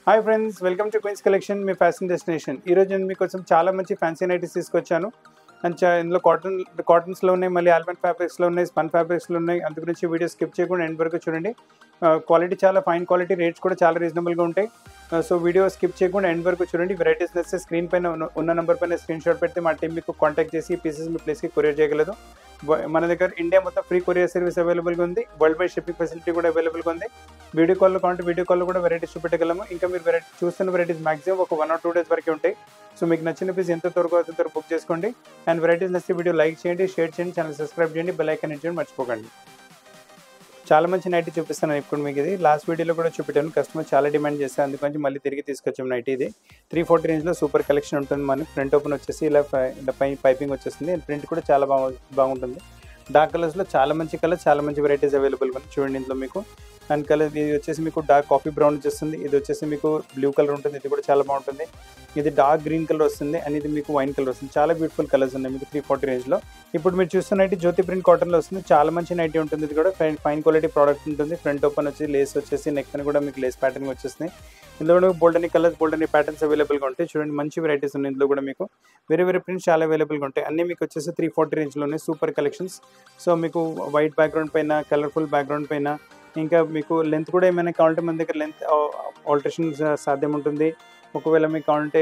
Hi friends, welcome to Queens Collection, మీ fashion destination. ఈరోజు నేను మీకోసం చాలా మంచి ఫ్యాన్సీ నైటీస్ తీసుకొచ్చాను. అండ్ ఇందులో కాటన్స్లో ఉన్నాయి, మళ్ళీ ఆల్మండ్ ఫ్యాబ్రిక్స్లో ఉన్నాయి, స్పన్ ఫ్యాబ్రిక్స్లో ఉన్నాయి. అందు గురించి వీడియో స్కిప్ చేయకుండా ఎండ్ వరకు చూడండి. క్వాలిటీ చాలా ఫైన్ క్వాలిటీ, రేట్స్ కూడా చాలా రీజనబుల్గా ఉంటాయి. సో వీడియో స్కిప్ చేయకుండా ఎండ్ వరకు చూడండి. వెరైటీస్ నచ్చితే స్క్రీన్ పైన ఉన్న నెంబర్ పైన స్క్రీన్ షాట్ పెడితే మా టీం మీకు కాంటాక్ట్ చేసి ఈ పీసెస్ మీ ప్లేస్కి కొరియర్ చేయగలదు. మన దగ్గర ఇండియా మొత్తం ఫ్రీ కొరియర్ సర్వీస్ అవైలబుల్గా ఉంది. వరల్డ్ వైడ్ షిప్పింగ్ ఫెసిలిటీ కూడా అవైలబుల్గా ఉంది. వీడియో కాల్లో కావాలంటే వీడియో కాల్లో కూడా వెరైటీస్ చూపెట్టగలము. ఇంకా మీరు చూస్తున్న వెరైటీస్ మాక్సిమం ఒక 1 or 2 days వరకు ఉంటాయి. సో మీకు నచ్చిన పీస్ ఎంత త్వరగా అవుతుందో బుక్ చేసుకోండి. అండ్ వెరైటీస్ నచ్చితే వీడియో లైక్ చేయండి, షేర్ చేయండి, ఛానల్ సబ్స్క్రైబ్ చేయండి, బెల్ ఐకాన్ హిట్ చేయండి మర్చిపోకండి. చాలా మంచి నైటీ చూపిస్తాను ఇప్పుడు మీకు. ఇది లాస్ట్ వీడియోలో కూడా చూపెట్టాను, కస్టమర్ చాలా డిమాండ్ చేస్తారు, అందుకని మళ్ళీ తిరిగి తీసుకొచ్చాము నైటీ. ఇది 340 రేంజ్లో సూపర్ కలెక్షన్ ఉంటుంది. మనకి ఫ్రంట్ ఓపెన్ వచ్చేసి ఇలా పైపింగ్ వచ్చేస్తుంది. ప్రింట్ కూడా చాలా బాగుంటుంది. డార్క్ కలర్స్లో చాలా మంచి కలర్స్, చాలా మంచి వెరైటీస్ అవైలబుల్గా ఉంది. చూడండి ఇందులో మీకు అండ్ కలర్ ఇది వచ్చేసి మీకు డార్క్ కాఫీ బ్రౌన్ వచ్చేస్తుంది. ఇది వచ్చేసి మీకు బ్లూ కలర్ ఉంటుంది, ఇది కూడా చాలా బాగుంటుంది. ఇది డార్క్ గ్రీన్ కలర్ వస్తుంది అండ్ ఇది మీకు వైన్ కలర్ వస్తుంది. చాలా బ్యూటిఫుల్ కలర్స్ ఉన్నాయి మీకు 340 రేంజ్లో. ఇప్పుడు మీరు చూస్తున్న నైటీ జ్యోతి ప్రింట్ కాటన్లో వస్తుంది. చాలా మంచి నైటీ ఉంటుంది. ఇది కూడా ఫైన్ క్వాలిటీ ప్రోడక్ట్ ఉంటుంది. ఫ్రంట్ ఓపెన్ వచ్చి లేస్ వచ్చేసి నెక్ పైన కూడా మీకు లేస్ ప్యాటర్న్ వచ్చేస్తుంది. ఇందులో బోల్డెనీ కలర్స్, బోల్డెనీ ప్యాటర్న్స్ అవైలబుల్గా ఉంటాయి. చూడండి మంచి వెరైటీస్ ఉన్నాయి. ఇందులో కూడా మీకు వేరే ప్రింట్స్ చాలా అవైలబుల్గా ఉంటాయి. అన్నీ మీకు వచ్చేసి 340 రేంజ్లోనే సూపర్ కలెక్షన్స్. సో మీకు వైట్ బ్యాక్గ్రౌండ్ పైన, కలర్ఫుల్ బ్యాక్గ్రౌండ్ పైన, ఇంకా మీకు లెంత్ కూడా ఏమైనా కావాలంటే మన దగ్గర లెంత్ ఆల్టరేషన్ సాధ్యం ఉంటుంది. ఒకవేళ మీకు కావాలంటే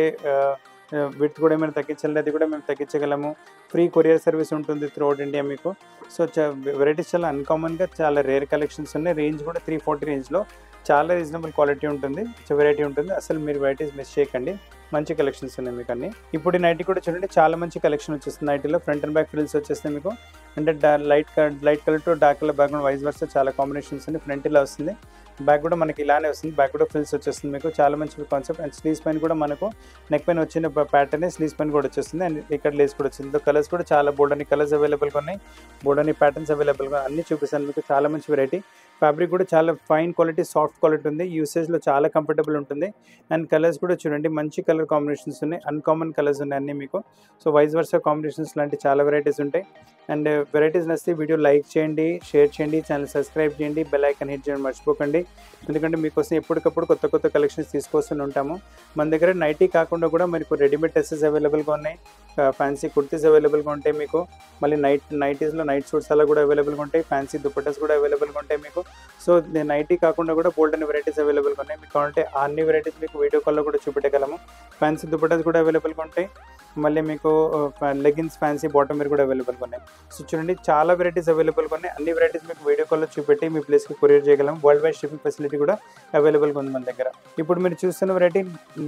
విడ్త్ కూడా ఏమైనా తగ్గించాలి, అది కూడా మేము తగ్గించగలము. ఫ్రీ కొరియర్ సర్వీస్ ఉంటుంది త్రూ అవుట్ ఇండియా మీకు. సో వెరైటీస్ చాలా అన్కామన్గా చాలా రేర్ కలెక్షన్స్ ఉన్నాయి. రేంజ్ కూడా 340 రేంజ్లో చాలా రీజనబుల్ క్వాలిటీ ఉంటుంది, వెరైటీ ఉంటుంది. అసలు మీరు వెరైటీస్ మిస్ చేయకండి, మంచి కలెక్షన్స్ ఉన్నాయి మీకు అన్ని. ఇప్పుడు ఈ నైటీ కూడా చూడండి, చాలా మంచి కలెక్షన్ వచ్చేస్తుంది. నైటీలో ఫ్రంట్ అండ్ బ్యాక్ ఫ్రిల్స్ వచ్చేస్తాయి మీకు. అంటే light colour to dark colour background vice versa చాలా కాంబినేషన్స్ ఉన్నాయి. ఫ్రంట్ ఇలా వస్తుంది, బ్యాక్ కూడా మనకి ఇలానే వస్తుంది. బ్యాక్ కూడా ఫ్రిల్స్ వచ్చేస్తుంది మీకు. చాలా మంచి కాన్సెప్ట్. అండ్ స్లీవ్స్ పైన కూడా మనకు నెక్ పైన వచ్చిన ప్యాటర్న్ స్లీవ్స్ పైన కూడా వచ్చేస్తుంది. అండ్ ఇక్కడ లేస్ కూడా వచ్చింది. కలర్స్ కూడా చాలా బోల్డెనీ కలర్స్ అవైలబుల్గా ఉన్నాయి, బోల్డెనీ ప్యాటర్న్స్ అవైలబుల్గా అన్ని చూపిస్తాను మీకు. చాలా మంచి వెరైటీ. ఫ్యాబ్రిక్ కూడా చాలా ఫైన్ క్వాలిటీ, సాఫ్ట్ క్వాలిటీ ఉంది. యూసేజ్లో చాలా కంఫర్టబుల్ ఉంటుంది. అండ్ కలర్స్ కూడా చూడండి మంచి కలర్ కాంబినేషన్స్ ఉన్నాయి, అన్కామన్ కలర్స్ ఉన్నాయి అన్నీ మీకు. సో వైస్ వర్సా కాంబినేషన్స్ లాంటి చాలా వెరైటీస్ ఉంటాయి. అండ్ వెరైటీస్ నచ్చితే వీడియో లైక్ చేయండి, షేర్ చేయండి, ఛానల్ సబ్స్క్రైబ్ చేయండి, బెల్ ఐకాన్ హిట్ చేయండి మర్చిపోకండి. ఎందుకంటే మీకోసం ఎప్పటికప్పుడు కొత్త కలెక్షన్స్ తీసుకొస్తూనే ఉంటాము. మన దగ్గర నైటీ కాకుండా కూడా మీకు రెడీమేడ్ డ్రెస్సెస్ అవైలబుల్గా ఉన్నాయి, ఫ్యాన్సీ కుర్తీస్ అవైలబుల్గా ఉంటాయి మీకు. మళ్ళీ నైటీస్లో నైట్ సూట్స్ అలా కూడా అవైలబుల్గా ఉంటాయి. ఫ్యాన్సీ దుపట్టాస్ కూడా అవైలబుల్గా ఉంటాయి మీకు. సో నైటీ కాకుండా కూడా బోల్డ్ అనే వెరైటీస్ అవైలబుల్గా ఉన్నాయి మీకు. కావాలంటే అన్ని వెరైటీస్ మీకు వీడియో కాల్లో కూడా చూపెట్టగలము. ఫ్యాన్సీ దుపట్టాస్ కూడా అవైలబుల్గా ఉంటాయి. మళ్ళీ మీకు లెగిన్స్, ఫ్యాన్సీ బాటమ్ వేర్ కూడా అవైలబుల్గా ఉన్నాయి. సో చూడండి చాలా వెరైటీస్ అవైలబుల్గా ఉన్నాయి. అన్ని వెరైటీస్ మీకు వీడియో కాల్లో చూపెట్టి మీ ప్లేస్కి కొరియర్ చేయగలము. వరల్డ్ వైడ్ షిప్పింగ్ ఫెసిలిటీ కూడా అవైలబుల్గా ఉంది మన దగ్గర. ఇప్పుడు మీరు చూస్తున్న వెరైటీ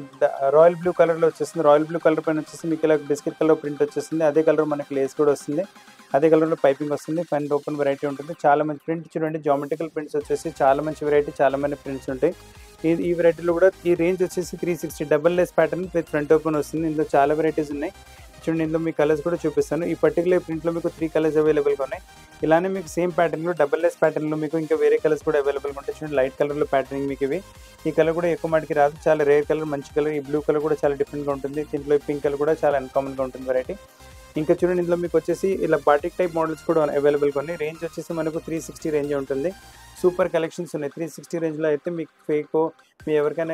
రాయల్ బ్లూ కలర్లో వచ్చేస్తుంది. రాయల్ బ్లూ కలర్ పైన వచ్చేసి మీకు ఇలా బిస్కెట్ కలర్ ప్రింట్ వచ్చేస్తుంది. అదే కలర్ మనకి లేస్ కూడా వస్తుంది, అదే కలర్లో పైపింగ్ వస్తుంది. ఫ్రంట్ ఓపెన్ వెరైటీ ఉంటుంది. చాలా మంచి ప్రింట్ చూడండి, జామెట్రికల్ ప్రింట్స్ వచ్చేసి చాలా మంచి వెరైటీ, చాలా మంది ప్రింట్స్ ఉంటాయి. ఈ వెరైటీలో కూడా ఈ రేంజ్ వచ్చేసి 360 double lace pattern with front open వస్తుంది. ఇందులో చాలా వెరైటీస్ ఉన్నాయి. చూడండి ఇందులో మీ కలర్స్ కూడా చూపిస్తాను. ఈ పర్టికులర్ ప్రింట్లో మీకు 3 కలర్స్ అవైలబుల్గా ఉన్నాయి. ఇలానే మీకు సేమ్ ప్యాటర్న్లో డబల్ లేస్ ప్యాటర్న్లో మీకు ఇంకా వేరే కలర్స్ కూడా అవైలబుల్గా ఉంటాయి. చూడండి లైట్ కలర్లో ప్యాటర్నింగ్ మీకు ఇవి. ఈ కలర్ కూడా ఎక్కువ మటుకి రాదు, చాలా రేర్ కలర్, మంచి కలర్. ఈ బ్లూ కలర్ కూడా చాలా డిఫరెంట్గా ఉంటుంది. దీంట్లో పింక్ కలర్ కూడా చాలా అన్కామన్గా ఉంటుంది వెరైటీ. ఇంకా చూడండి ఇందులో మీకు వచ్చేసి ఇలా బాటిక్ టైప్ మోడల్స్ కూడా అవైలబుల్గా ఉన్నాయి. రేంజ్ వచ్చేసి మనకు 360 రేంజ్ ఉంటుంది. సూపర్ కలెక్షన్స్ ఉన్నాయి. 360 రేంజ్లో అయితే మీకు ఫేకో మీ ఎవరికైనా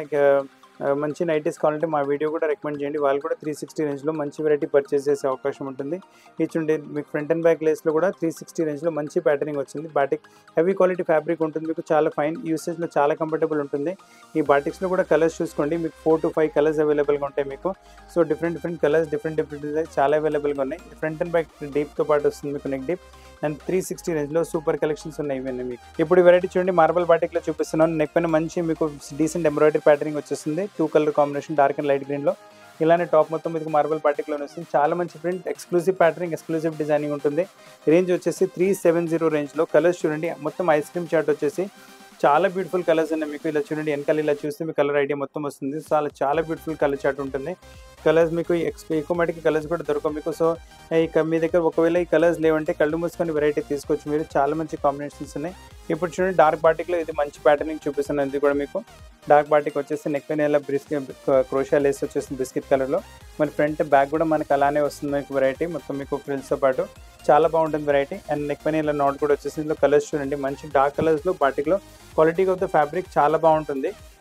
మంచి నైటీస్ కావాలంటే మా వీడియో కూడా రికమెండ్ చేయండి. వాళ్ళు కూడా 360 రేంజ్లో మంచి వెరైటీ పర్చేస్ చేసే అవకాశం ఉంటుంది. ఇది చూడండి మీకు ఫ్రంట్ అండ్ బ్యాక్ లేస్లో కూడా 360 రేంజ్లో మంచి ప్యాటర్నింగ్ వచ్చింది. బాటిక్ హెవీ క్వాలిటీ ఫ్యాబ్రిక్ ఉంటుంది మీకు. చాలా ఫైన్, యూసేజ్లో చాలా కంఫర్టబుల్ ఉంటుంది. ఈ బాటిక్స్లో కూడా కలర్స్ చూసుకోండి, మీకు 4 to 5 కలర్స్ అవైలబుల్గా ఉంటాయి మీకు. So different colours, different designs చాలా అవైలబుల్గా ఉన్నాయి. ఫ్రంట్ అండ్ బ్యాక్ డీప్తో పాటు వస్తుంది మీకు నెక్ డీప్. అండ్ 360 రేంజ్లో సూపర్ కలెక్షన్స్ ఉన్నాయి ఇవన్నీ మీకు. ఇప్పుడు వెరైటీ చూడండి మార్బల్ బాటిక్లో చూపిస్తున్నాను. నెక్ పైన మంచి మీకు డీసెంట్ ఎంబ్రాయిడరీ ప్యాటర్నింగ్ వచ్చేస్తుంది. 2 colour combination, dark and light గ్రీన్లో. ఇలానే టాప్ మొత్తం మీకు మార్బల్ బాటిక్లోనే వస్తుంది. చాలా మంచి print, exclusive patterning, exclusive designing ఉంటుంది. రేంజ్ వచ్చేసి 370 రేంజ్లో. కలర్స్ చూడండి మొత్తం ఐస్ క్రీమ్ చాట్ వచ్చేసి చాలా బ్యూటిఫుల్ కలర్స్ ఉన్నాయి మీకు. ఇలా చూడండి వెనకాల ఇలా చూస్తే మీకు కలర్ ఐడియా మొత్తం వస్తుంది. చాలా బ్యూటిఫుల్ కలర్ చార్ట్ ఉంటుంది. కలర్స్ మీకు ఎక్కువ మటుకి కలర్స్ కూడా దొరకవు మీకు. సో ఇక మీ దగ్గర ఒకవేళ ఈ కలర్స్ లేవంటే కళ్ళు మూసుకొని వెరైటీ తీసుకోవచ్చు మీరు. చాలా మంచి కాంబినేషన్స్ ఉన్నాయి. ఇప్పుడు చూడండి డార్క్ బాటిక్లో ఇది మంచి ప్యాటర్నింగ్ చూపిస్తున్నాను. ఇది కూడా మీకు డార్క్ బాటిక్ వచ్చేసి నెక్ పైన ఇలా క్రోషియా లేస్ వచ్చేస్తుంది బిస్కెట్ కలర్లో. మరి ఫ్రంట్ బ్యాక్ కూడా మనకు అలానే వస్తుంది మీకు వెరైటీ మొత్తం మీకు ఫ్రిల్స్తో పాటు. చాలా బాగుంటుంది వెరైటీ. అండ్ నెక్ పైన ఇలా నాట్ కూడా వచ్చేసి ఇందులో కలర్స్ చూడండి మంచి డార్క్ కలర్స్లో బాటిక్లో. క్వాలిటీ ఆఫ్ ద ఫ్యాబ్రిక్ చాలా బాగుంటుంది.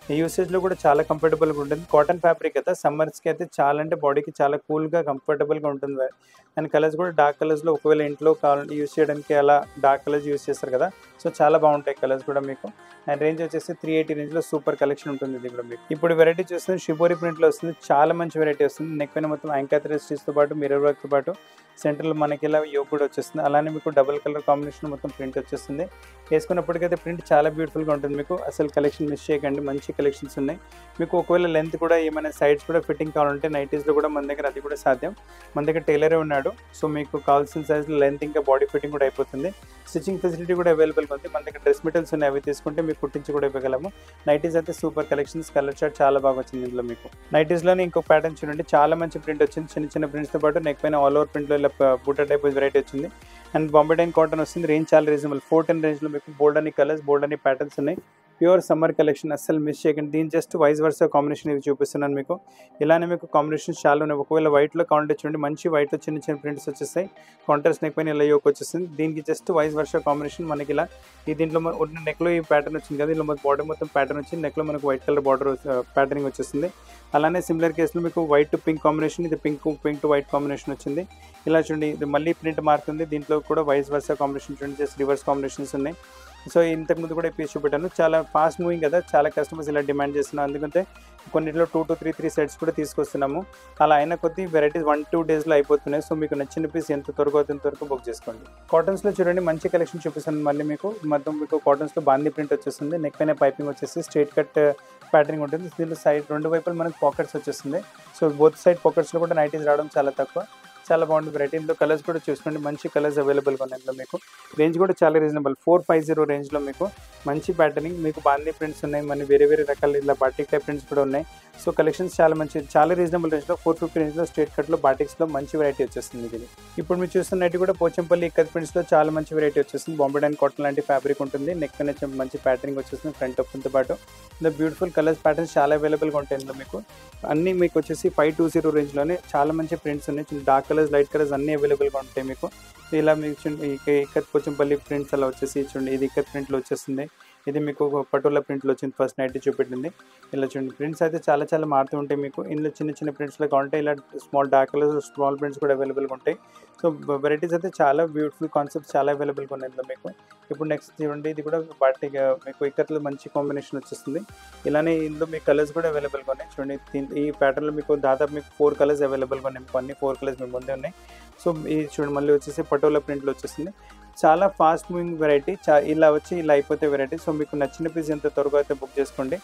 ఈ యూసేజ్లో కూడా చాలా కంఫర్టబుల్గా ఉంటుంది. కాటన్ ఫ్యాబ్రిక్ కదా, సమ్మర్స్కి అయితే చాలా అంటే బాడీకి చాలా కూల్గా కంఫర్టబుల్గా ఉంటుంది. అండ్ కలర్స్ కూడా డార్క్ కలర్స్లో ఒకవేళ ఇంట్లో కావాలంటే యూస్ చేయడానికి అలా డార్క్ కలర్స్ యూస్ చేస్తారు కదా, సో చాలా బాగుంటాయి కలర్స్ కూడా మీకు. అండ్ రేంజ్ వచ్చేసి 380 రేంజ్లో సూపర్ కలెక్షన్ ఉంటుంది ఇది కూడా మీకు. ఇప్పుడు వెరైటీ చూస్తుంది షిబోరి ప్రింట్లో వస్తుంది, చాలా మంచి వెరైటీ వస్తుంది. నెక్ పైన మొత్తం యాంకర్ స్టిచ్తో పాటు మిర్రర్ వర్క్తో పాటు సెంటర్లో మనకి ఇలా యోగ్ కూడా వచ్చేస్తుంది. అలానే మీకు డబుల్ కలర్ కాంబినేషన్ మొత్తం ప్రింట్ వచ్చేస్తుంది. వేసుకున్నప్పటికైతే ప్రింట్ చాలా బ్యూటిఫుల్గా ఉంటుంది మీకు. అసలు కలెక్షన్ మిస్ చేయకండి, మంచి కలెక్షన్స్ ఉన్నాయి మీకు. ఒకవేళ లెంత్ కూడా ఏమైనా సైడ్స్ కూడా ఫిట్టింగ్ కావాలంటే నైటీస్లో కూడా మన దగ్గర అది కూడా సాధ్యం. మన దగ్గర టైలరే ఉన్నాడు, సో మీకు కావాల్సిన సైజులో లెంత్ ఇంకా బాడీ ఫిట్టింగ్ కూడా అయిపోతుంది. స్టిచ్చింగ్ ఫెసిలిటీ కూడా అవైలబుల్గా ఉంది. మన దగ్గర డ్రెస్ మెటీరియల్స్ ఉన్నాయి, అవి తీసుకుంటే మీకు కుట్టించి కూడా ఇవ్వగలము. నైటీస్ అయితే సూపర్ కలెక్షన్స్, కలర్ చార్ట్ చాలా బాగా వచ్చింది ఇందులో మీకు. నైటీస్లోనే ఇంకో ప్యాటర్న్ చూడండి, చాలా మంచి ప్రింట్ వచ్చింది. చిన్న చిన్న ప్రింట్స్తో పాటు నెక్ పైన ఆల్ ఓవర్ ప్రింట్లో ఇలా బూటా టైప్ వెరైటీ వచ్చింది. అండ్ బాంబే డైన్ కాటన్ వస్తుంది. రేంజ్ చాలా రీజనబుల్, 410 రేంజ్లో మీకు బోల్డ్ అని కలర్స్, బోల్డ్ అని ప్యాటర్న్స్ ఉన్నాయి. ప్యూర్ సమ్మర్ కలెక్షన్, అస్సలు మిస్ చేయకండి. దీని జస్ట్ వైస్ వర్సా కాంబినేషన్ ఇవి చూపిస్తున్నాను మీకు. ఇలానే మీకు కాంబినేషన్స్ చాలా ఉన్నాయి. ఒకవేళ వైట్లో కాంటాక్ట్ చూడండి, మంచి వైట్లో చిన్న చిన్న ప్రింట్స్ వచ్చేస్తాయి. కాంట్రాస్ట్ నెక్ పైన ఇలా యోక్ వచ్చేస్తుంది. దీనికి జస్ట్ వైస్ వర్సా కాంబినేషన్ మనకి ఇలా ఈ దీంట్లో ఉన్న నెక్లో ఈ ప్యాటర్న్ వచ్చింది కదా, ఇలా బార్డర్ మొత్తం ప్యాటర్న్ వచ్చింది. నెక్లో మనకు వైట్ కలర్ బార్డర్ ప్యాటర్నింగ్ వచ్చేస్తుంది. అలానే సిమిలర్ కేసులో మీకు వైట్ టు పింక్ కాంబినేషన్, ఇది పింక్ టు వైట్ కాంబినేషన్ వచ్చింది. ఇలా చూడండి, ఇది మళ్ళీ ప్రింట్ మారుతుంది. దీంట్లో కూడా వైస్ వర్సా కాంబినేషన్ చూడండి, జస్ట్ రివర్స్ కాంబినేషన్స్ ఉన్నాయి. సో ఇంతకుముందు కూడా పీస్ చూపెట్టాను, చాలా ఫాస్ట్ మూవింగ్ కదా, చాలా కస్టమర్స్ ఇలా డిమాండ్ చేస్తున్నారు. ఎందుకంటే కొన్నిట్లో 2 to 3 సెట్స్ కూడా తీసుకొస్తున్నాము. అలా అయిన కొద్దీ వెరైటీస్ 1-2 డేస్లో అయిపోతున్నాయి. సో మీకు నచ్చిన పీస్ ఎంత త్వరగా అవుతుంది త్వరగా బుక్ చేసుకోండి. కాటన్స్లో చూడండి, మంచి కలెక్షన్ చూపిస్తాను మళ్ళీ మీకు. మొత్తం మీకు కాటన్స్లో బాందీ ప్రింట్ వచ్చేస్తుంది. నెక్ పైన పైపింగ్ వచ్చేసి స్ట్రైట్ కట్ ప్యాటర్నింగ్ ఉంటుంది. దీనిలో సైడ్ రెండు వైపులు మనకు పాకెట్స్ వచ్చేస్తుంది. సో బోత్ సైడ్ పాకెట్స్లో కూడా నైటీస్ రావడం చాలా తక్కువ, చాలా బాగుంటుంది వెరైటీ. ఇందులో కలర్స్ కూడా చూసుకోండి, మంచి కలర్స్ అవైలబుల్గా ఉన్నాయి ఇందులో మీకు. రేంజ్ కూడా చాలా రీజనబుల్, 450 రేంజ్లో మీకు మంచి ప్యాటర్నింగ్, మీకు బాందీ ప్రింట్స్ ఉన్నాయి, మన వేరే వేరే రకాల ఇలా బాటిక్ టైప్ ప్రింట్స్ కూడా ఉన్నాయి. సో కలెక్షన్స్ చాలా మంచి, చాలా రీజనబుల్ రేంజ్లో 450 రేంజ్లో స్ట్రేట్ కట్లో బాటిక్స్లో మంచి వెరైటీ వచ్చేస్తుంది ఇది. ఇప్పుడు మీరు చూస్తున్నట్టు కూడా పోచంపల్లి ఇక్కత్ ప్రింట్స్లో చాలా మంచి వెరైటీ వచ్చేస్తుంది. బాంబే డైన్ కాటన్ లాంటి ఫ్యాబ్రిక్ ఉంటుంది. నెక్ పైన మంచి ప్యాటర్నింగ్ వచ్చేస్తుంది ఫ్రంట్ ఓపెన్తో పాటు. ఇందులో బ్యూటిఫుల్ కలర్స్ ప్యాటర్న్స్ చాలా అవైలబుల్గా ఉంటాయి ఇందులో మీకు. అన్నీ మీకు వచ్చేసి 520 రేంజ్లోనే చాలా మంచి ప్రింట్స్ ఉన్నాయి. డార్క్ కలర్స్, లైట్ కలర్స్ అన్నీ అవైలబుల్గా ఉంటాయి మీకు. ఇలా మీకు చూడండి, ఇక్కత్ పోచంపల్లి ప్రింట్స్ అలా వచ్చేసి చూడండి, ఇది ఇక్కత్ ప్రింట్లో వచ్చేస్తుంది. ఇది మీకు పటోలా ప్రింట్లో వచ్చింది, ఫస్ట్ నైట్ చూపెట్టింది. ఇలా చూడండి, ప్రింట్స్ అయితే చాలా చాలా మారుతూ ఉంటాయి మీకు. ఇందులో చిన్న చిన్న ప్రింట్స్లో కావాలంటే ఇలా small dark colours, small prints కూడా అవైలబుల్గా ఉంటాయి. సో వెరైటీస్ అయితే చాలా బ్యూటిఫుల్ కాన్సెప్ట్స్ చాలా అవైలబుల్గా ఉన్నాయి ఇందులో మీకు. ఇప్పుడు నెక్స్ట్ చూడండి, ఇది కూడా బాటిక్ మీకు ఇక్కత్లో మంచి కాంబినేషన్ వచ్చేస్తుంది. ఇలానే ఇందులో మీకు కలర్స్ కూడా అవైలబుల్గా ఉన్నాయి. చూడండి, ఈ ప్యాటర్న్లో మీకు దాదాపు మీకు 4 కలర్స్ అవైలబుల్గా ఉన్నాయి. మీకు అన్ని 4 కలర్స్ మీ ముందే ఉన్నాయి. సో ఈ చూడండి, మళ్ళీ వచ్చేసి పటోలా ప్రింట్లో వచ్చేస్తుంది. చాలా ఫాస్ట్ మూవింగ్ వెరైటీ, ఇలా వచ్చి ఇలా అయిపోతే వెరైటీ. సో మీకు నచ్చిన పీస్ ఎంత త్వరగా అయితే బుక్ చేసుకోండి.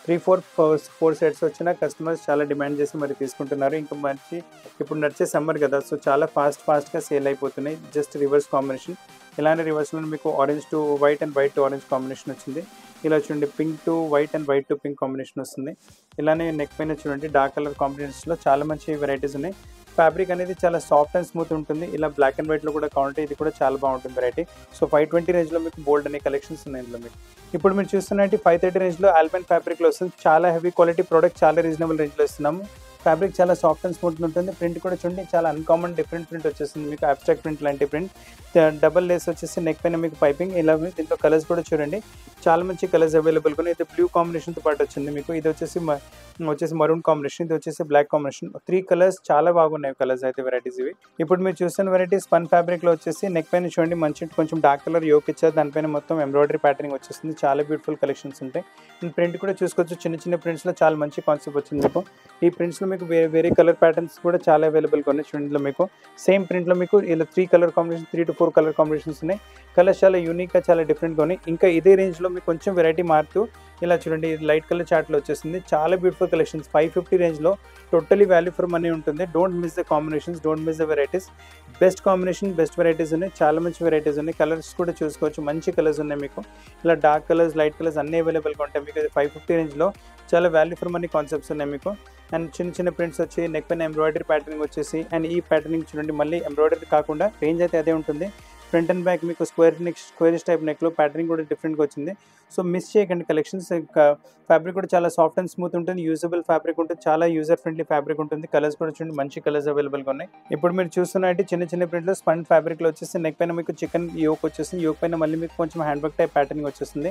3-4 సెట్స్ వచ్చినా కస్టమర్స్ చాలా డిమాండ్ చేసి మరి తీసుకుంటున్నారు. ఇంకా మంచి ఇప్పుడు నడిచే సమ్మర్ కదా, సో చాలా ఫాస్ట్గా సేల్ అయిపోతున్నాయి. జస్ట్ రివర్స్ కాంబినేషన్, ఇలానే రివర్స్లో మీకు orange to white and white to orange combination వచ్చింది. ఇలా చూడండి, pink to white and white to pink combination వస్తుంది. ఇలానే నెక్ పైన చూడండి, డార్క్ కలర్ కాంబినేషన్స్లో చాలా మంచి వెరైటీస్ ఉన్నాయి. ఫ్యాబ్రిక్ అనేది చాలా సాఫ్ట్ అండ్ స్మూత్ ఉంటుంది. ఇలా బ్లాక్ అండ్ వైట్లో కూడా కావాలంటే ఇది కూడా చాలా బాగుంటుంది వెరైటీ. సో 520 రేంజ్లో మీకు బోల్డ్ అనే కలెక్షన్స్ ఉన్నాయి ఇందులో మీకు. ఇప్పుడు మీరు చూస్తున్నట్టు 530 రేంజ్లో ఆల్పైన్ ఫ్యాబ్రిక్లో వస్తుంది. చాలా హెవీ క్వాలిటీ ప్రోడక్ట్, చాలా రీజనబుల్ రేంజ్లో ఇస్తున్నాము. ఫ్యాబ్రిక్ చాలా సాఫ్ట్ అండ్ స్మూత్ ఉంటుంది. ప్రింట్ కూడా చూడండి, చాలా అన్కామన్ డిఫరెంట్ ప్రింట్ వచ్చేస్తుంది మీకు. అబ్స్ట్రాక్ట్ ప్రింట్ లాంటి ప్రింట్, డబల్ లేస్ వచ్చేసి నెక్ పైన మీకు పైపింగ్. ఇలా దీంట్లో కలర్స్ కూడా చూడండి, చాలా మంచి కలర్స్ అవైలబుల్గా ఉన్నాయి. ఇది బ్లూ కాంబినేషన్తో పాటు వచ్చింది మీకు. ఇది వచ్చేసి మరూన్ కాంబినేషన్, ఇది వచ్చేసి బ్లాక్ కాంబినేషన్. 3 కలర్స్ చాలా బాగున్నాయి కలర్స్ అయితే వెరైటీస్ ఇవి. ఇప్పుడు మీరు చూస్తున్న వెరైటీ స్పన్ ఫ్యాబ్రిక్లో వచ్చేసి నెక్ పైన చూడండి, మంచి కొంచెం డార్క్ కలర్ యోక్ ఇచ్చారు. దానిపైన మొత్తం ఎంబ్రాయిడరీ ప్యాటర్నింగ్ వచ్చేస్తుంది. చాలా బ్యూటిఫుల్ కలెక్షన్స్ ఉంటాయి. ప్రింట్ కూడా చూసుకోవచ్చు, చిన్న చిన్న ప్రింట్స్లో చాలా మంచి కాన్సెప్ట్ వచ్చింది మీకు. ఈ ప్రింట్స్లో మీకు వేరే కలర్ ప్యాటర్న్స్ కూడా చాలా అవైలబుల్గా ఉన్నాయి. చూడండిలో మీకు సేమ్ ప్రింట్లో మీకు ఇలా 3 colour combination, 3 to 4 colour combinations ఉన్నాయి. కలర్స్ చాలా యూనిక్గా, చాలా డిఫరెంట్గా ఉన్నాయి. ఇంకా ఇదే రేంజ్లో మీకు కొంచెం వెరైటీ మారుతూ ఇలా చూడండి, లైట్ కలర్ చార్ట్లో వచ్చేసింది. చాలా బ్యూటిఫుల్ కలెక్షన్స్, 550 రేంజ్లో టోటలీ వాల్యూ ఫర్ మనీ ఉంటుంది. Don't miss the combinations, don't miss the varieties. Best combination, best varieties ఉన్నాయి, చాలా మంచి వెరైటీస్ ఉన్నాయి. కలర్స్ కూడా చూసుకోవచ్చు, మంచి కలర్స్ ఉన్నాయి మీకు. ఇలా డార్క్ కలర్స్, లైట్ కలర్స్ అన్నీ అవైలబుల్గా ఉంటాయి మీకు. 550 రేంజ్లో చాలా వాల్యూ ఫర్ మనీ కాన్సెప్ట్స్ ఉన్నాయి మీకు. అండ్ చిన్న చిన్న ప్రింట్స్ వచ్చి నెక్ పైన ఎంబ్రాయిడరీ ప్యాటర్నింగ్ వచ్చేసి, అండ్ ఈ ప్యాటర్నింగ్ చూడండి, మళ్ళీ ఎంబ్రాయిడరీ కాకుండా రేంజ్ అయితే అదే ఉంటుంది. ఫ్రంట్ అండ్ బ్యాక్ మీకు స్క్వేరిష్ టైప్ నెక్లో ప్యాటర్నింగ్ కూడా డిఫరెంట్గా వచ్చింది. సో మిస్ చేయకండి కలెక్షన్స్. ఫ్యాబ్రిక్ కూడా చాలా సాఫ్ట్ అండ్ స్మూత్ ఉంటుంది, యూజబుల్ ఫ్యాబ్రిక్ ఉంటుంది, చాలా యూజర్ ఫ్రెండ్లీ ఫ్యాబ్రిక్ ఉంటుంది. కలర్స్ కూడా చూడండి, మంచి కలర్స్ అవైలబుల్గా ఉన్నాయి. ఇప్పుడు మీరు చూస్తున్నట్టు చిన్న చిన్న ప్రింట్లో స్పన్ ఫ్యాబ్రిక్లో వచ్చేసి నెక్ పైన మీకు చికెన్ యోక్ వచ్చేసింది. యోక్ పైన మళ్ళీ మీకు కొంచెం హ్యాండ్ వర్క్ టైప్ ప్యాటర్నింగ్ వచ్చేస్తుంది.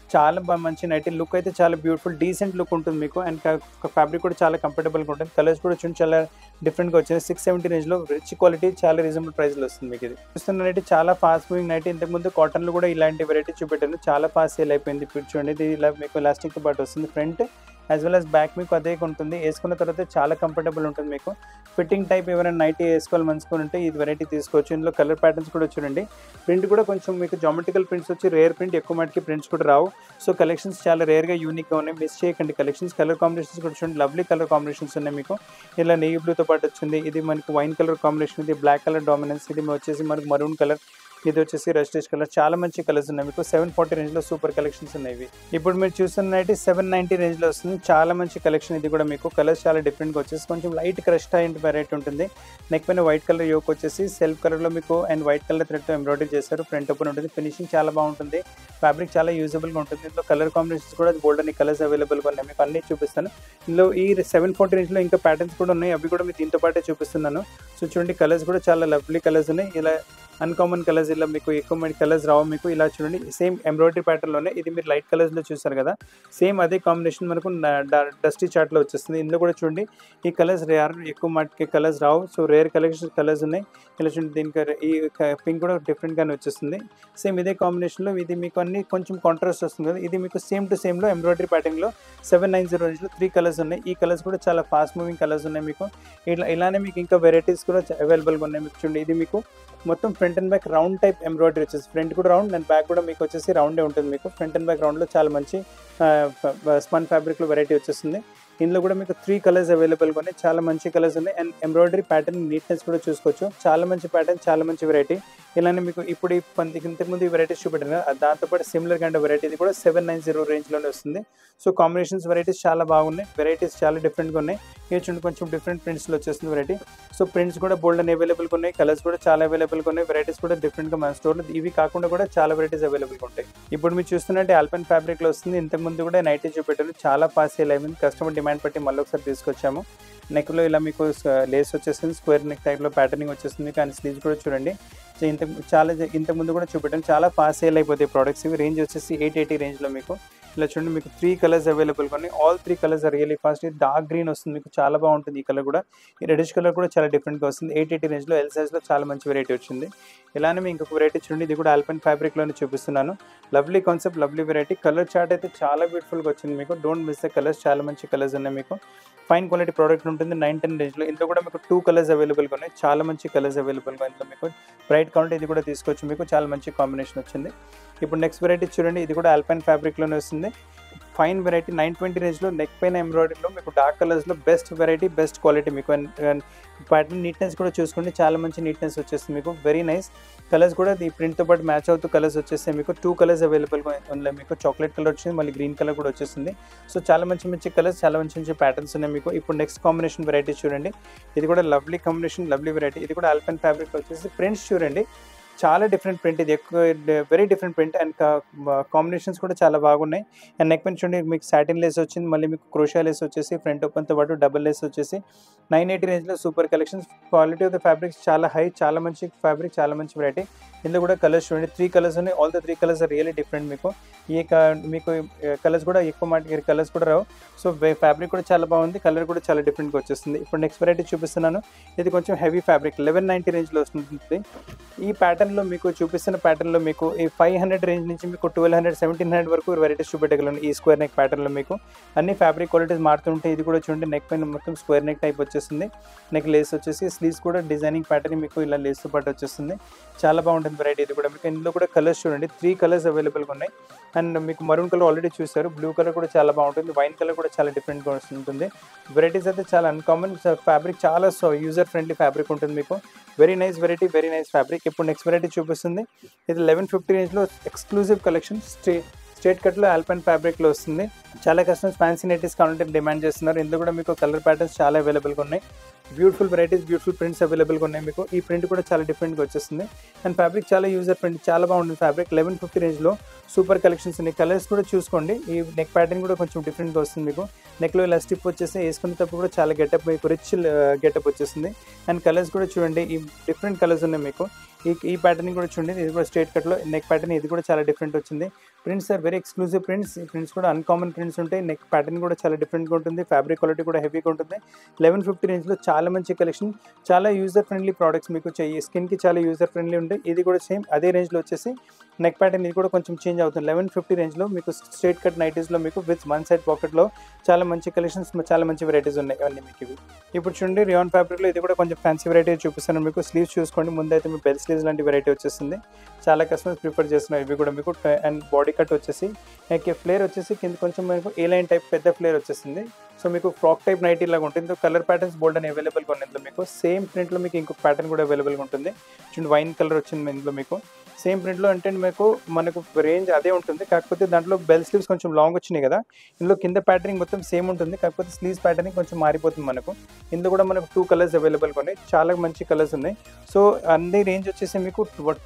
చాలా మంచి నైటీ లుక్ అయితే చాలా బ్యూటిఫుల్ డీసెంట్ లుక్ ఉంటుంది మీకు. అండ్ ఫ్యాబ్రిక్ కూడా చాలా కంఫర్టబుల్గా ఉంటుంది. కలర్స్ కూడా చూడండి చాలా డిఫరెంట్గా వచ్చింది. 670 రేంజ్లో రిచ్ క్వాలిటీ చాలా రీజనబుల్ ప్రైస్లో వస్తుంది మీకు. ఇది చూస్తున్న నైటీ చాలా ఫాస్ట్ మూవింగ్ నైటీ. ఇంతకుముందు కాటన్లో కూడా ఇలాంటి వెరైటీ చూపెట్టాను, చాలా ఫాస్ట్ సేల్ అయిపోయింది. ఇప్పుడు చూడండి ఇది ఇలా మీకు ఎలాస్టిక్తో పాటు వస్తుంది. Front as well as back మీకు అదే ఉంటుంది. వేసుకున్న తర్వాత చాలా కంఫర్టబుల్ ఉంటుంది మీకు. ఫిట్టింగ్ టైప్ ఎవరైనా నైటీ వేసుకోవాలి మంచుకొని ఉంటే ఇది వెరైటీ తీసుకోవచ్చు. ఇందులో కలర్ ప్యాటర్న్స్ కూడా చూడండి. ప్రింట్ కూడా కొంచెం మీకు జామెట్రికల్ ప్రింట్స్ వచ్చి, రేర్ ప్రింట్, ఎక్కువ మటుకి ప్రింట్స్ కూడా రావు. సో కలెక్షన్స్ చాలా రేర్గా యూనిక్గా ఉన్నాయి, మిస్ చేయకండి కలెక్షన్స్. కలర్ కాంబినేషన్స్ కూడా చూడండి, లవ్లీ కలర్ కాంబినేషన్స్ ఉన్నాయి మీకు. ఇలా నెయ్యి బ్లూతో పాటు వచ్చింది. ఇది మనకి వైన్ కలర్ కాంబినేషన్, ఇది బ్లాక్ కలర్ డామినెన్స్, ఇది వచ్చేసి మనకు మరూన్ కలర్, ఇది వచ్చేసి రస్టిష్ కలర్. చాలా మంచి కలర్స్ ఉన్నాయి మీకు. 740 రేంజ్లో సూపర్ కలెక్షన్స్ ఉన్నాయి. ఇప్పుడు మీరు చూస్తున్న నైటీ 790 రేంజ్లో వస్తుంది. చాలా మంచి కలెక్షన్ ఇది కూడా మీకు. కలర్స్ చాలా డిఫరెంట్గా వచ్చేసి కొంచెం లైట్ క్రష్ అయ్యే వెరైటీ ఉంటుంది. నెక్ పైన వైట్ కలర్ యోక్ వచ్చేసి సెల్ఫ్ కలర్లో మీకు అండ్ వైట్ కలర్ థ్రెడ్తో ఎంబ్రాయిడరీ చేశారు. ఫ్రంట్ ఓపెన్ ఉంటుంది. ఫినిషింగ్ చాలా బాగుంటుంది. ఫ్యాబ్రిక్ చాలా యూజబుల్గా ఉంటుంది. ఇందులో కలర్ కాంబినేషన్స్ కూడా గోల్డ్ అన్ని కలర్స్ అవైలబుల్గా ఉన్నాయి మీకు. అన్నీ చూపిస్తాను. ఇందులో ఈ 740 రేంజ్లో ఇంకా ప్యాటర్న్స్ కూడా ఉన్నాయి, అవి కూడా మీకు దీంతో పాటే చూపిస్తున్నాను. సో చూడండి కలర్స్ కూడా చాలా లవ్లీ కలర్స్ ఉన్నాయి. ఇలా అన్కామన్ కలర్స్, ఇలా మీకు ఎక్కువ కలర్స్ రావు మీకు. ఇలా చూడండి సేమ్ ఎంబ్రాయిడరీ ప్యాటర్న్లోనే ఇది మీరు లైట్ కలర్స్లో చూసారు కదా, సేమ్ అదే కాంబినేషన్ మనకు డస్టీ చార్ట్లో వచ్చేస్తుంది. ఇందులో కూడా చూడండి ఈ కలర్స్ రేర్, ఎక్కువ మటుకి కలర్స్ రావు. సో రేర్ కలెక్షన్ కలర్స్ ఉన్నాయి. ఇలా చూడండి దీనికి ఈ పింక్ కూడా డిఫరెంట్గానే వచ్చేస్తుంది. సేమ్ ఇదే కాంబినేషన్లో ఇది మీకు అన్ని కొంచెం కాంట్రాస్ట్ వస్తుంది కదా. ఇది మీకు సేమ్ టు సేమ్లో ఎంబ్రాయిడరీ ప్యాటర్న్లో 790 రేంజ్లో 3 కలర్స్ ఉన్నాయి. ఈ కలర్స్ కూడా చాలా ఫాస్ట్ మూవింగ్ కలర్స్ ఉన్నాయి మీకు. ఇలానే మీకు ఇంకా వెరైటీస్ కూడా అవైలబుల్గా ఉన్నాయి మీకు. చూడండి ఇది మీకు మొత్తం front and back round type embroidery వచ్చేసి, ఫ్రంట్ కూడా రౌండ్ అండ్ బ్యాక్ కూడా మీకు వచ్చేసి రౌండే ఉంటుంది మీకు. ఫ్రంట్ అండ్ బ్యాక్ రౌండ్లో చాలా మంచి స్పన్ ఫ్యాబ్రిక్లో వెరైటీ వచ్చేస్తుంది. ఇందులో కూడా మీకు 3 కలర్స్ అవైలబుల్గా ఉన్నాయి. చాలా మంచి కలర్స్ ఉన్నాయి. అండ్ ఎంబ్రాయిడరీ ప్యాటర్న్ నీట్నెస్ కూడా చూసుకోవచ్చు. చాలా మంచి ప్యాటర్న్, చాలా మంచి వెరైటీ. ఇలానే మీకు ఇప్పుడు ఇంతకుముందు ఈ వెరైటీస్ చూపెట్టాను కదా, దాంతోపాటు సిమిలర్ కైండ్ వెరైటీ ఇది కూడా 790 రేంజ్లోనే వస్తుంది. సో కాంబినేషన్స్ వెరైటీస్ చాలా బాగున్నాయి. వెరైటీస్ చాలా డిఫరెంట్గా ఉన్నాయి. ఇది చూడండి కొంచెం డిఫరెంట్ ప్రింట్స్లో వచ్చేస్తుంది వెరైటీ. సో ప్రింట్స్ కూడా బోల్డ్ అని అవైలబుల్గా ఉన్నాయి. కలర్స్ కూడా చాలా అవైలబుల్గా ఉన్నాయి. వెరైటీస్ కూడా డిఫరెంట్గా మన స్టోర్లో ఇవి కాకుండా కూడా చాలా వెరైటీస్ అవైలబుల్గా ఉంటాయి. ఇప్పుడు మీరు చూస్తున్నట్టు ఆల్పైన్ ఫ్యాబ్రిక్లో వస్తుంది. ఇంతకుముందు కూడా నైటీ చూపెట్టాను, చాలా ఫాస్ట్ సేల్ అయింది. కస్టమర్ డిమాండ్ బట్టి మళ్ళీ ఒకసారి తీసుకొచ్చాము. నెక్లో ఇలా మీకు లేస్ వచ్చేస్తుంది, స్క్వేర్ నెక్ టైప్లో ప్యాటర్నింగ్ వచ్చేస్తుంది. కానీ స్లీవ్స్ కూడా చూడండి ఇంతకుముందు కూడా చూపెట్టాను, చాలా ఫాస్ట్ సేల్ అయిపోతాయి ప్రోడక్ట్స్. ఇవి రేంజ్ వచ్చేసి 880 రేంజ్లో మీకు. ఇలా చూడండి మీకు 3 కలర్స్ అవైలబుల్గా ఉన్నాయి. All 3 colours are really fast. ఇది డార్క్ గ్రీన్ వస్తుంది మీకు, చాలా బాగుంటుంది ఈ కలర్ కూడా. ఈ రెడిష్ కలర్ కూడా చాలా డిఫరెంట్గా వస్తుంది. 880 రేంజ్లో ఎల్ సైజ్లో చాలా మంచి వెరైటీ వచ్చింది. ఇలానే మీకు ఇంకొక వెరైటీ చూడండి, ఇది కూడా ఆల్పైన్ ఫ్యాబ్రిక్లోనే చూపిస్తున్నాను. Lovely concept, lovely variety. Colour chart అయితే చాలా బ్యూటిఫుల్గా వచ్చింది మీకు. డోంట్ మిస్ ద కలర్స్, చాలా మంచి కలర్స్ ఉన్నాయి మీకు. ఫైన్ క్వాలిటీ ప్రోడక్ట్ ఉంటుంది. 910 రేంజ్లో. ఇందులో కూడా మీకు 2 కలర్స్ అవైలబుల్గా ఉన్నాయి. చాలా మంచి కలర్స్ అవైలబుల్గా ఇందులో మీకు. బ్రైట్ కౌంట్ ఇది కూడా తీసుకోవచ్చు మీకు. చాలా మంచి కాంబినేషన్ వచ్చింది. ఇప్పుడు నెక్స్ట్ వెరైటీ చూడండి, ఇది కూడా ఆల్పైన్ ఫ్యాబ్రిక్లోనే వస్తుంది. ఫైన్ వెరైటీ 920 రేంజ్లో. నెక్ పైన ఎంబ్రాయిడరీలో మీకు డార్క్ కలర్స్లో బెస్ట్ వెరైటీ, బెస్ట్ క్వాలిటీ మీకు. ప్యాటర్న్ నీట్నెస్ కూడా చూసుకోండి, చాలా మంచి నీట్నెస్ వచ్చేస్తుంది మీకు. Very nice. కలర్స్ కూడా ఈ ప్రింట్తో పాటు మ్యాచ్ అవుతూ కలర్స్ వచ్చేస్తాయి మీకు. 2 కలర్స్ అవైలబుల్గా ఉన్నాయి మీకు. చాక్లెట్ కలర్ వచ్చింది, మళ్ళీ గ్రీన్ కలర్ కూడా వచ్చేస్తుంది. సో చాలా మంచి మంచి కలర్స్, చాలా మంచి మంచి ప్యాటర్న్స్ ఉన్నాయి మీకు. ఇప్పుడు నెక్స్ట్ కాంబినేషన్ వెరైటీ చూడండి, ఇది కూడా లవ్లీ కాంబినేషన్, లవ్లీ వెరైటీ. ఇది కూడా ఆల్పైన్ ఫ్యాబ్రిక్ వచ్చేసి. ప్రింట్స్ చూడండి చాలా డిఫరెంట్ ప్రింట్, ఇది ఎక్కువ very different print. And combinations కూడా చాలా బాగున్నాయి. అండ్ నెక్ పైన చూడండి మీకు సాటిన్ లేస్ వచ్చింది, మళ్ళీ మీకు క్రోషియా లేస్ వచ్చేసి, ఫ్రంట్ ఓపెన్తో పాటు డబుల్ లేస్ వచ్చేసి 980 రేంజ్లో super collections. Quality of the fabrics చాలా హై, చాలా మంచి ఫ్యాబ్రిక్, చాలా మంచి వెరైటీ. ఇందులో కూడా కలర్స్ చూడండి 3 కలర్స్ ఉన్నాయి. All the 3 colours are really different మీకు. మీకు కలర్స్ కూడా ఎక్కువ మాట కలర్స్ కూడా రావు. సో ఫ్యాబ్రిక్ కూడా చాలా బాగుంది, కలర్ కూడా చాలా డిఫరెంట్గా వచ్చేస్తుంది. ఇప్పుడు నెక్స్ట్ వెరైటీ చూపిస్తున్నాను. ఇది కొంచెం హెవీ ఫ్యాబ్రిక్, 1190 రేంజ్లో వస్తుంది. ఈ ప్యాటర్న్లో మీకు చూపిస్తున్న ప్యాటర్న్లో మీకు ఈ 500 రేంజ్ నుంచి మీకు 1200, 1700 వరకు వెరైటీస్ చూపెట్టగలను. ఈ స్క్వేర్ నెక్ ప్యాటర్న్లో మీకు అన్ని ఫ్యాబ్రిక్ క్వాలిటీస్ మారుతుంటాయి. ఇది కూడా చూడండి నెక్ పైన మొత్తం స్క్వేర్ నెక్ టైప్ వచ్చేస్తుంది. నెక్ లేస్ వచ్చేసి, స్లీవ్స్ కూడా డిజైనింగ్ ప్యాటర్న్ మీకు ఇలా లేస్తో పాటు వచ్చేస్తుంది. చాలా బాగుంటుంది వెరైటీ ఇది కూడా మీకు. ఇందులో కూడా కలర్స్ చూడండి 3 కలర్స్ అవైలబుల్గా ఉన్నాయి. అండ్ మీకు మరూన్ కలర్ ఆల్రెడీ చూసారు, బ్లూ కలర్ కూడా చాలా బాగుంటుంది, వైన్ కలర్ కూడా చాలా డిఫరెంట్గా ఉంటుంది. వెరైటీస్ అయితే చాలా అన్కామన్. ఫ్యాబ్రిక్ చాలా యూజర్ ఫ్రెండ్లీ ఫ్యాబ్రిక్ ఉంటుంది మీకు. Very nice variety, very nice fabric. ఇప్పుడు నెక్స్ట్ వెరైటీ చూపిస్తుంది. ఇది 1150 రేంజ్లో ఎక్స్క్లూజివ్ కలెక్షన్. స్ట్రేట్ కట్లో ఆల్పైన్ ఫ్యాబ్రిక్లో వస్తుంది. చాలా కస్టమర్స్ ఫ్యాన్సీ నైటీస్ కావాలంటే డిమాండ్ చేస్తున్నారు. ఇందులో కూడా మీకు కలర్ ప్యాటర్న్స్ చాలా అవైలబుల్గా ఉన్నాయి. బ్యూటిఫుల్ వెరైటీస్, బ్యూటిఫుల్ ప్రింట్స్ అవైలబుల్గా ఉన్నాయి మీకు. ఈ ప్రింట్ కూడా చాలా డిఫరెంట్గా వచ్చేస్తుంది. అండ్ ఫ్యాబ్రిక్ చాలా యూజర్ ఫ్రెండ్లీ, చాలా బాగుంటుంది ఫ్యాబ్రిక్. 1150 రేంజ్లో సూపర్ కలెక్షన్స్ ఉన్నాయి. కలర్స్ కూడా చూసుకోండి. ఈ నెక్ ప్యాటర్న్ కూడా కొంచెం డిఫరెంట్గా వస్తుంది మీకు. నెక్లో ఇలా స్టిప్ వచ్చేసి వేసుకునేటప్పుడు కూడా చాలా గెటప్, మీకు రిచ్ గెటప్ వచ్చేస్తుంది. అండ్ కలర్స్ కూడా చూడండి, ఈ డిఫరెంట్ కలర్స్ ఉన్నాయి మీకు. ఈ ప్యాటర్న్ కూడా చూడండి, ఇది కూడా స్ట్రేట్ కట్లో నెక్ ప్యాటర్న్, ఇది కూడా చాలా డిఫరెంట్ వచ్చింది. Prints are very exclusive prints. ఈ ప్రింట్స్ కూడా అన్‌కామన్ ప్రింట్స్ ఉంటాయి. నెక్ ప్యాటర్న్ కూడా చాలా డిఫరెంట్‌గా ఉంటుంది. ఫ్యాబ్రిక్ క్వాలిటీ కూడా హెవీగా ఉంటుంది. 1150 రేంజ్‌లో చాలా మంచి కలెక్షన్. చాలా యూజర్ ఫ్రెండ్లీ ప్రొడక్ట్స్ మీకు స్కిన్‌కి చాలా యూజర్ ఫ్రెండ్లీ ఉంటాయి. ఇది కూడా సేమ్ అదే రేంజ్‌లో వచ్చేసి నెక్ ప్యాటర్న్ ఇది కూడా కొంచెం చేంజ్ అవుతుంది. 1150 రేంజ్‌లో మీకు స్ట్రెయిట్ కట్ నైటీస్‌లో మీకు విత్ వన్ సైడ్ పాకెట్‌లో చాలా మంచి కలెక్షన్స్, చాలా మంచి వెరైటీస్ ఉన్నాయి అన్నీ మీకు ఇవి. ఇప్పుడు చూడండి రియాన్ ఫ్యాబ్రిక్‌లో ఇది కూడా కొంచెం ఫ్యాన్సీ వెరైటీ చూపిస్తాను మీకు. స్లీవ్స్ చూసుకోండి. ముందైతే మీకు బెల్ స్లీవ్స్ లాంటి వెరైటీ వచ్చేస్తుంది. చాలా కస్టమర్స్ ప్రిఫర్ చేస్తున్నారు ఇవి కూడా మీకు. అండ్ బాడీ కట్ వచ్చేసి ఫ్లేర్ వచ్చేసి కింద కొంచెం మీకు ఏ లైన్ టైప్ పెద్ద ఫ్లేర్ వచ్చేస్తుంది. సో మీకు ఫ్రాక్ టైప్ నైటీ లాగా ఉంటుంది. కలర్ ప్యాటర్న్స్ బోల్డ్ అని అవైలబుల్గా ఉన్నాయి ఇందులో మీకు. సేమ్ ప్రింట్లో మీకు ఇంకొక ప్యాటర్న్ కూడా అవైలబుల్గా ఉంటుంది. చూడండి వైన్ కలర్ వచ్చింది ఇందులో మీకు. సేమ్ ప్రింట్లో అంటే మనకు రేంజ్ అదే ఉంటుంది. కాకపోతే దాంట్లో బెల్ స్లీవ్స్ కొంచెం లాంగ్ వచ్చినాయి కదా. ఇందులో కింద ప్యాటర్నింగ్ మొత్తం సేమ్ ఉంటుంది. కాకపోతే స్లీవ్స్ ప్యాటర్నింగ్ కొంచెం మారిపోతుంది మనకు. ఇందులో కూడా మనకు 2 కలర్స్ అవైలబుల్గా ఉన్నాయి. చాలా మంచి కలర్స్ ఉన్నాయి. సో అన్ని రేంజ్ వచ్చేసి మీకు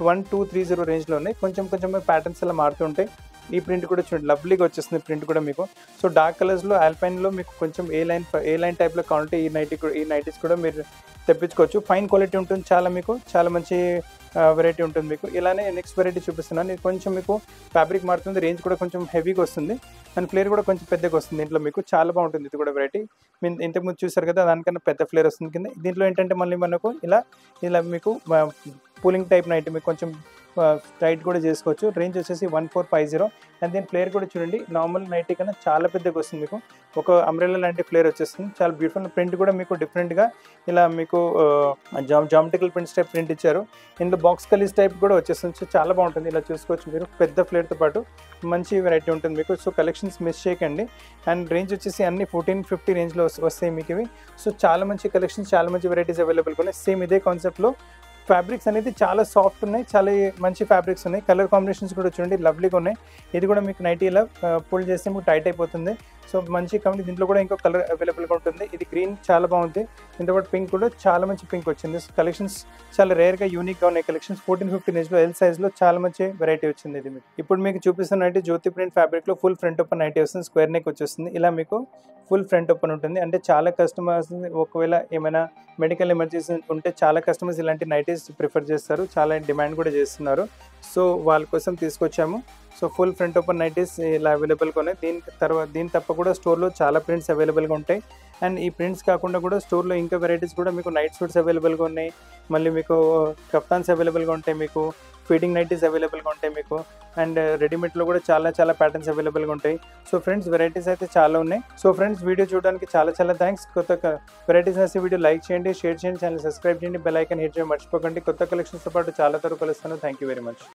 1230 రేంజ్లో ఉన్నాయి. కొంచెం ప్యాటర్న్స్ అలా మారుతూ ఉంటాయి. ఈ ప్రింట్ కూడా చూడండి లవ్లీగా వచ్చేస్తుంది ప్రింట్ కూడా మీకు. సో డార్క్ కలర్స్లో ఆల్పైన్లో మీకు కొంచెం ఏ లైన్ టైప్లో కావాలంటే ఈ నైటీస్ కూడా మీరు తెప్పించుకోవచ్చు. ఫైన్ క్వాలిటీ ఉంటుంది. చాలా మంచి వెరైటీ ఉంటుంది మీకు. ఇలానే నెక్స్ట్ వెరైటీ చూపిస్తున్నాను. ఇది కొంచెం మీకు ఫ్యాబ్రిక్ మారుతుంది. రేంజ్ కూడా కొంచెం హెవీగా వస్తుంది. అండ్ ఫ్లేర్ కూడా కొంచెం పెద్దగా వస్తుంది దీంట్లో మీకు. చాలా బాగుంటుంది ఇది కూడా వెరైటీ. మీరు ఇంతకుముందు చూసారు కదా, దానికన్నా పెద్ద ఫ్లేర్ వస్తుంది కింద. దీంట్లో ఏంటంటే మళ్ళీ మనకు ఇలా మీకు పూలింగ్ టైప్ నైట్ మీకు కొంచెం టైట్ కూడా చేసుకోవచ్చు. రేంజ్ వచ్చేసి 1450. అండ్ దీని ఫ్లేర్ కూడా చూడండి నార్మల్ నైటీ కన్నా చాలా పెద్దగా వస్తుంది మీకు. ఒక అంబ్రెల్లా లాంటి ఫ్లేర్ వచ్చేస్తుంది. చాలా బ్యూటిఫుల్ ప్రింట్ కూడా మీకు డిఫరెంట్గా ఇలా మీకు జామెట్రికల్ ప్రింట్స్ టైప్ ప్రింట్ ఇచ్చారు. ఇందులో బాక్స్ కలీస్ టైప్ కూడా వచ్చేస్తుంది. సో చాలా బాగుంటుంది. ఇలా చూసుకోవచ్చు మీరు. పెద్ద ఫ్లేర్తో పాటు మంచి వెరైటీ ఉంటుంది మీకు. సో కలెక్షన్స్ మిస్ చేయకండి. అండ్ రేంజ్ వచ్చేసి అన్ని 1450 రేంజ్లో వస్తాయి మీకు ఇవి. సో చాలా మంచి కలెక్షన్స్, చాలా మంచి వెరైటీస్ అవైలబుల్గా ఉన్నాయి. సేమ్ ఇదే కాన్సెప్ట్లో ఫ్యాబ్రిక్స్ అనేది చాలా సాఫ్ట్ ఉన్నాయి. చాలా మంచి ఫ్యాబ్రిక్స్ ఉన్నాయి. కలర్ కాంబినేషన్స్ కూడా చూడండి లవ్లీగా ఉన్నాయి. ఇది కూడా మీకు నైటీ ఇలా పుల్ చేస్తే మీకు టైట్ అయిపోతుంది. సో మంచి కంపెనీ. దీంట్లో కూడా ఇంకో కలర్ అవైలబుల్గా ఉంటుంది. ఇది గ్రీన్ చాలా బాగుంది. దీంతో పింక్ కూడా చాలా మంచి పింక్ వచ్చింది. కలెక్షన్స్ చాలా రేర్గా యూనిక్గా ఉన్నాయి కలెక్షన్స్. 1450 రేంజ్లో ఎల్ సైజ్లో చాలా మంచి వెరైటీ వచ్చింది ఇది మీకు. ఇప్పుడు మీకు చూపిస్తున్న నైటీ జ్యోతి ప్రింట్ ఫ్యాబ్రిక్లో ఫుల్ ఫ్రంట్ ఓపెన్ నైటీ వస్తుంది. స్క్వేర్ నెక్ వచ్చేస్తుంది. ఇలా మీకు ఫుల్ ఫ్రంట్ ఓపెన్ ఉంటుంది. అంటే చాలా కస్టమర్స్ ఒకవేళ ఏమైనా మెడికల్ ఎమర్జెన్సీ ఉంటే చాలా కస్టమర్స్ ఇలాంటి నైటీస్ ప్రిఫర్ చేస్తారు. చాలా డిమాండ్ కూడా చేస్తున్నారు. సో వాళ్ళ కోసం తీసుకొచ్చాము. So full front open nighties ఇలా అవైలబుల్గా ఉన్నాయి. దీని తప్ప కూడా స్టోర్లో చాలా ప్రింట్స్ అవైలబుల్గా ఉంటాయి. అండ్ ఈ ప్రింట్స్ కాకుండా కూడా స్టోర్లో ఇంకా వెరైటీస్ కూడా మీకు నైట్ సూట్స్ అవైలబుల్గా ఉన్నాయి. మళ్ళీ మీకు కఫ్తాన్స్ అవైలబుల్గా ఉంటాయి. మీకు ఫీడింగ్ నైటీస్ అవైలబుల్గా ఉంటాయి మీకు. అండ్ రెడీమేడ్లో కూడా చాలా ప్యాటర్న్స్ అవైలబుల్గా ఉంటాయి. సో ఫ్రెండ్స్ వెరైటీస్ అయితే చాలా ఉన్నాయి. సో ఫ్రెండ్స్ వీడియో చూడడానికి చాలా థ్యాంక్స్. కొత్త వెరైటీస్ నచ్చి వీడియో లైక్ చేయండి, షేర్ చేయండి, ఛానల్ సబ్స్క్రైబ్ చేయండి, బెల్ ఐకాన్ హిట్ చేయడం మర్చిపోకండి. కొత్త కలెక్షన్స్తో పాటు చాలా త్వరగా కలుస్తాను. Thank you very much.